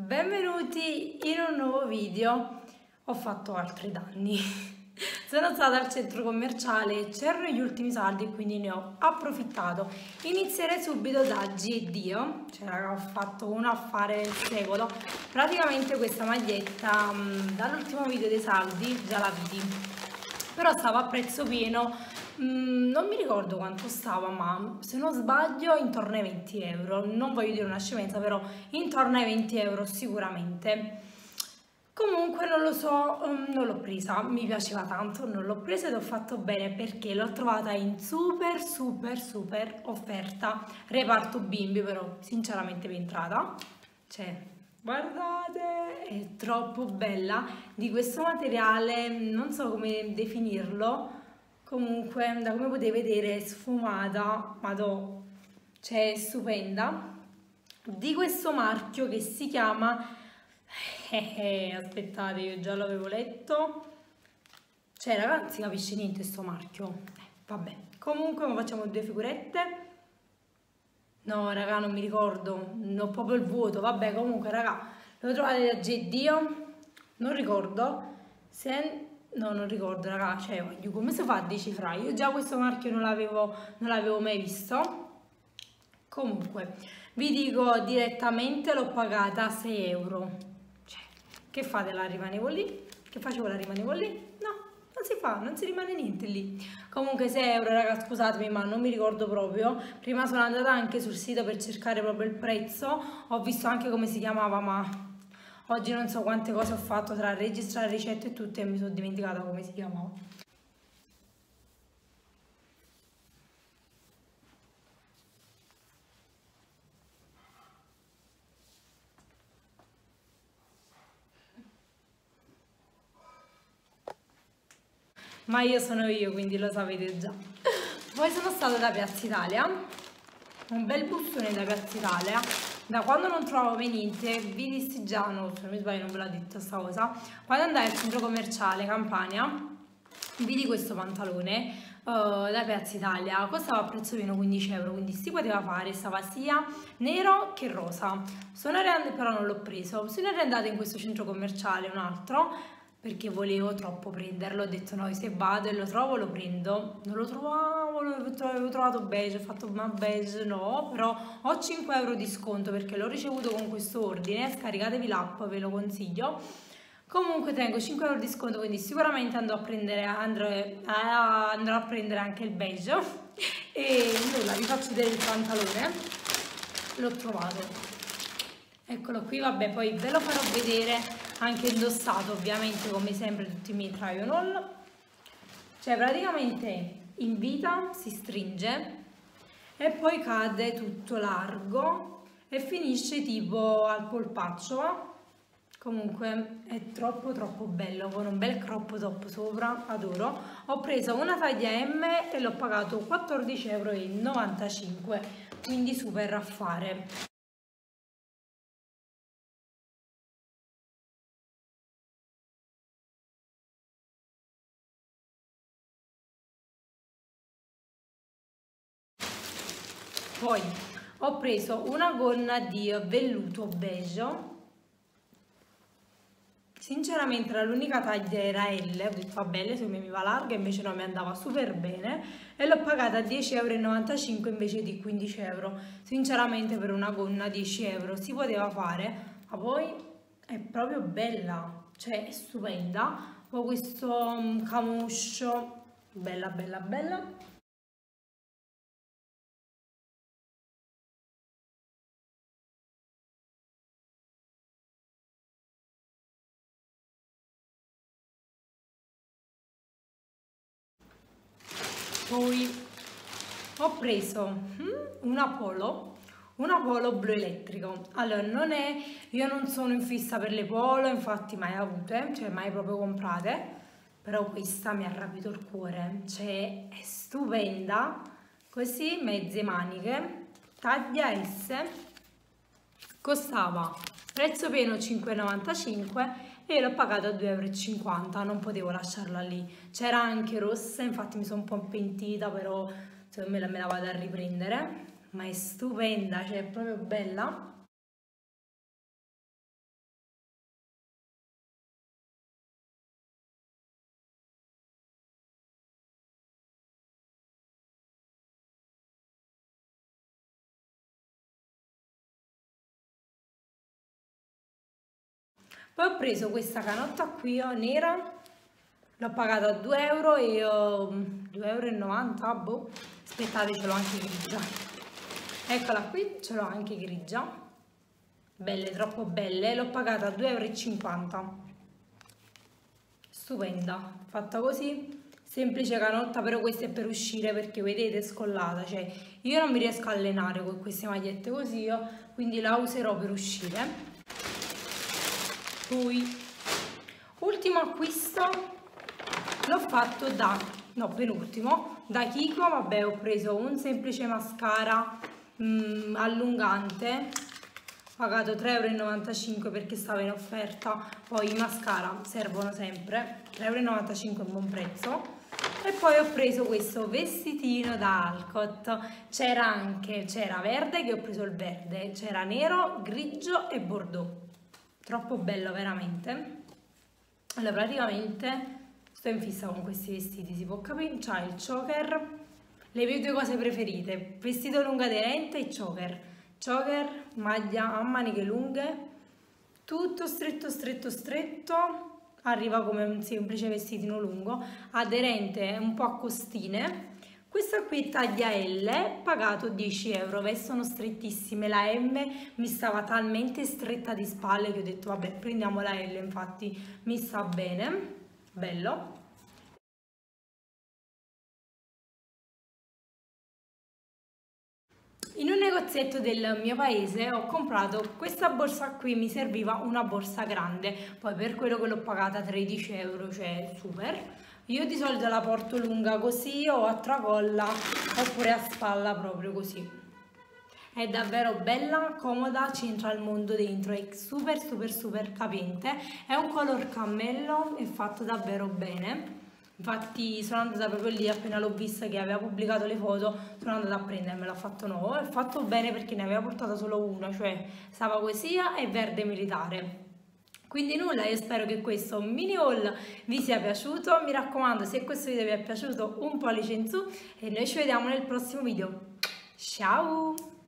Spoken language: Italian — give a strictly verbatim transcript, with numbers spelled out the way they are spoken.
Benvenuti in un nuovo video. Ho fatto altri danni. Sono stata al centro commerciale, c'erano gli ultimi saldi e quindi ne ho approfittato. Inizierei subito da G e Dio, cioè raga, ho fatto un affare del secolo. Praticamente questa maglietta dall'ultimo video dei saldi già la vidi, però stava a prezzo pieno. Mm, non mi ricordo quanto stava, ma se non sbaglio intorno ai venti euro. Non voglio dire una scemenza, però intorno ai venti euro sicuramente. Comunque non lo so, um, non l'ho presa, mi piaceva tanto, non l'ho presa ed ho fatto bene perché l'ho trovata in super super super offerta. Reparto bimbi, però sinceramente mi è entrata. Cioè, guardate, è troppo bella, di questo materiale, non so come definirlo. Comunque, da come potete vedere, è sfumata, madò, cioè è stupenda, di questo marchio che si chiama, eh, eh, aspettate, io già l'avevo letto, cioè ragazzi, non si capisce niente sto marchio, eh, vabbè, comunque facciamo due figurette, no raga, non mi ricordo, non ho proprio il vuoto, vabbè, comunque raga, lo trovate da G Dio, non ricordo, se... No, non ricordo, raga, cioè, come si fa a decifrare? Io già questo marchio non l'avevo non l'avevo mai visto. Comunque, vi dico direttamente, l'ho pagata sei euro. Cioè, che fate, la rimanevo lì? Che facevo, la rimanevo lì? No, non si fa, non si rimane niente lì. Comunque sei euro, raga, scusatemi, ma non mi ricordo proprio. Prima sono andata anche sul sito per cercare proprio il prezzo. Ho visto anche come si chiamava, ma... oggi non so quante cose ho fatto tra registrare ricette e tutto e mi sono dimenticata come si chiamava. Ma io sono io, quindi lo sapete già. Poi sono stata da Piazza Italia, un bel bussone da Piazza Italia. Da quando non trovavo mai niente, vi dissi già, no, se non mi sbaglio non ve l'ho detto sta cosa, quando andai al centro commerciale Campania, vidi questo pantalone uh, da Piazza Italia, costava a prezzo pieno quindici euro, quindi si poteva fare, stava sia nero che rosa. Sono andata, però non l'ho preso, sono andata in questo centro commerciale, un altro, perché volevo troppo prenderlo, ho detto no, se vado e lo trovo lo prendo, non lo trovavo, l'avevo trovato beige, ho fatto ma beige no, però ho cinque euro di sconto perché l'ho ricevuto con questo ordine, scaricatevi l'app, ve lo consiglio. Comunque tengo cinque euro di sconto, quindi sicuramente andrò a prendere, andrò, eh, andrò a prendere anche il beige. E nulla, vi faccio vedere il pantalone, l'ho trovato, eccolo qui, vabbè, poi ve lo farò vedere anche indossato, ovviamente, come sempre tutti i miei try on haul. Cioè praticamente in vita si stringe e poi cade tutto largo e finisce tipo al polpaccio. Comunque è troppo troppo bello, con un bel crop top sopra, adoro. Ho preso una taglia M e l'ho pagato quattordici euro e novantacinque, quindi super affare. Poi ho preso una gonna di velluto beige, sinceramente era l'unica taglia, era L, ho detto va bene, se mi va larga, invece no, mi andava super bene e l'ho pagata a dieci euro e novantacinque invece di quindici euro. Sinceramente per una gonna dieci euro si poteva fare, ma poi è proprio bella, cioè è stupenda. Poi questo camuscio, bella bella bella. Poi ho preso hmm, una polo, una polo blu elettrico. Allora, non è, io non sono in fissa per le polo, infatti mai avute, cioè mai proprio comprate, però questa mi ha rapito il cuore, cioè è stupenda, così mezze maniche, taglia S, costava prezzo pieno cinque e novantacinque e l'ho pagata a due euro e cinquanta, non potevo lasciarla lì. C'era anche rossa, infatti mi sono un po' pentita, però secondo me la, me la vado a riprendere, ma è stupenda, cioè è proprio bella. Poi ho preso questa canotta qui nera, l'ho pagata a due euro e uh, due euro e novanta, boh, aspettate, ce l'ho anche grigia, eccola qui, ce l'ho anche grigia, belle, troppo belle, l'ho pagata a due euro e cinquanta, stupenda, fatta così, semplice canotta, però questa è per uscire perché vedete è scollata, cioè io non mi riesco a allenare con queste magliette così, io, quindi la userò per uscire. Poi ultimo acquisto l'ho fatto da, no penultimo, da Kiko, vabbè ho preso un semplice mascara mh, allungante, pagato tre euro e novantacinque perché stava in offerta, poi i mascara servono sempre, tre euro e novantacinque è un buon prezzo. E poi ho preso questo vestitino da Alcott, c'era anche, c'era verde che ho preso il verde, c'era nero, grigio e bordeaux, troppo bello veramente. Allora praticamente sto in fissa con questi vestiti, si può capire, c'ha il choker, le mie due cose preferite, vestito lungo aderente e choker, choker, maglia a maniche lunghe, tutto stretto stretto stretto, arriva come un semplice vestitino lungo, aderente un po' a costine. Questa qui taglia L, pagato dieci euro, vestono strettissime, la M mi stava talmente stretta di spalle che ho detto vabbè prendiamo la L, infatti mi sta bene, bello. In un negozietto del mio paese ho comprato questa borsa qui, mi serviva una borsa grande, poi per quello che l'ho pagata tredici euro, cioè super. Io di solito la porto lunga così o a tracolla oppure a spalla proprio così. È davvero bella, comoda, c'entra il mondo dentro, è super super super capiente, è un color cammello, è fatto davvero bene. Infatti sono andata proprio lì, appena l'ho vista che aveva pubblicato le foto, sono andata a prendermela, l'ha fatto nuovo, è fatto bene perché ne aveva portata solo una, cioè stava poesia e verde militare. Quindi nulla, io spero che questo mini haul vi sia piaciuto, mi raccomando se questo video vi è piaciuto un pollice in su e noi ci vediamo nel prossimo video. Ciao!